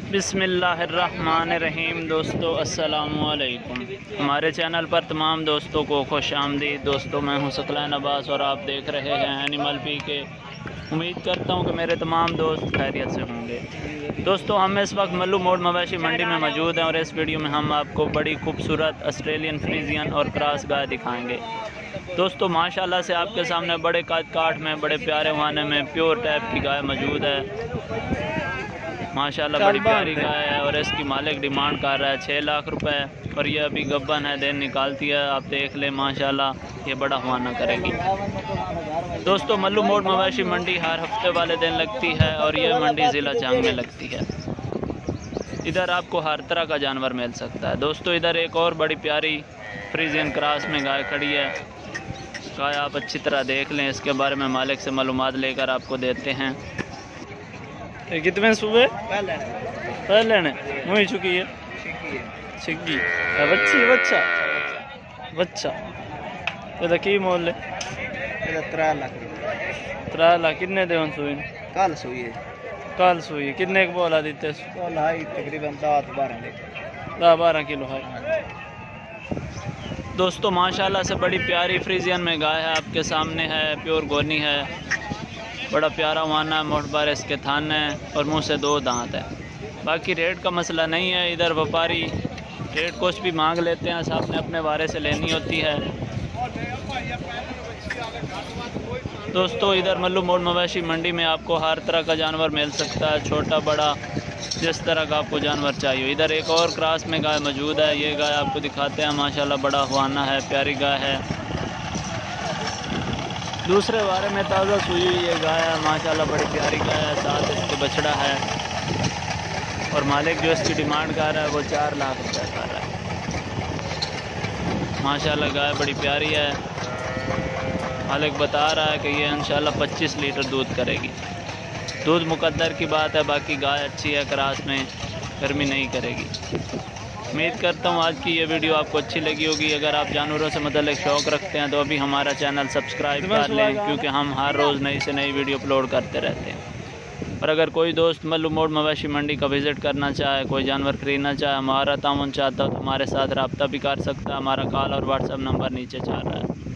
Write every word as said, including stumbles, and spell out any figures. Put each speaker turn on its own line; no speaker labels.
बिस्मिल्लाहिर्रहमानिर्रहीम। दोस्तों अस्सलामु अलैकुम। हमारे चैनल पर तमाम दोस्तों को खुश आमदीद। दोस्तों मैं हूं सकलैन अब्बास और आप देख रहे हैं एनिमल पी के। उम्मीद करता हूं कि मेरे तमाम दोस्त खैरियत से होंगे। दोस्तों हम इस वक्त मल्लू मोड़ मवेशी मंडी में मौजूद हैं और इस वीडियो में हम आपको बड़ी खूबसूरत ऑस्ट्रेलियन फ्रीजियन और क्रॉस गाय दिखाएँगे। दोस्तों माशाल्लाह से आपके सामने बड़े काट काठ में बड़े प्यारे वाने में प्योर टाइप की गाय मौजूद है। माशाल्लाह बड़ी प्यारी गाय है और इसकी मालिक डिमांड कर रहा है छः लाख रुपए और ये अभी गब्बन है, दिन निकालती है। आप देख लें माशाल्लाह ये बड़ा हुआना करेगी। दोस्तों मल्लू मोड़ मवेशी मंडी हर हफ्ते वाले दिन लगती है और ये मंडी ज़िला चांग में लगती है। इधर आपको हर तरह का जानवर मिल सकता है। दोस्तों इधर एक और बड़ी प्यारी फ्रीजियन क्रॉस में गाय खड़ी है। गाय आप अच्छी तरह देख लें, इसके बारे में मालिक से मालूमात लेकर आपको देते हैं। ये कितने सुबह पहले ने वही चुकी है छिग्गी बच्ची बच्चा बच्चा ये की मोल है त्रै लाख त्रै लाख किन्ने दे सुई कल सुई है कल सुई है किन्ने को बोला देते तकरीबन दस बारह दस बारह किलो है। दोस्तों माशाल्लाह से बड़ी प्यारी फ्रीजियन में गाय है, आपके सामने है। प्योर गोनी है, बड़ा प्यारा वाना है, मोट बार इसके थान है और मुंह से दो दांत है। बाकी रेट का मसला नहीं है। इधर व्यापारी रेट कुछ भी मांग लेते हैं, सामने अपने वारे से लेनी होती है। दोस्तों इधर मल्लू मोड़ मवेशी मंडी में आपको हर तरह का जानवर मिल सकता है, छोटा बड़ा जिस तरह का आपको जानवर चाहिए। इधर एक और क्रॉस में गाय मौजूद है, ये गाय आपको दिखाते हैं। माशाल्लाह बड़ा हुआना है, प्यारी गाय है। दूसरे बारे में ताज़ा सुई हुई ये गाय है, माशाल्लाह बड़ी प्यारी गाय है। साथ इसके बछड़ा है और मालिक जो इसकी डिमांड कर रहा है वो चार लाख रुपये कर रहा है। माशाल्लाह गाय बड़ी प्यारी है। मालिक बता रहा है कि ये इंशाल्लाह पच्चीस लीटर दूध करेगी। दूध मुकद्दर की बात है, बाकी गाय अच्छी है, क्रॉस में गर्मी नहीं करेगी। उम्मीद करता हूँ आज की ये वीडियो आपको अच्छी लगी होगी। अगर आप जानवरों से मतलब शौक़ रखते हैं तो अभी हमारा चैनल सब्सक्राइब कर लें, क्योंकि हम हर रोज़ नई से नई वीडियो अपलोड करते रहते हैं। और अगर कोई दोस्त मल्लू मोड़ मवेशी मंडी का विज़िट करना चाहे, कोई जानवर ख़रीदना चाहे, हमारा ताउन चाहता हो तो हमारे साथ रब्ता भी कर सकता है। हमारा कॉल और व्हाट्सएप नंबर नीचे चल रहा है।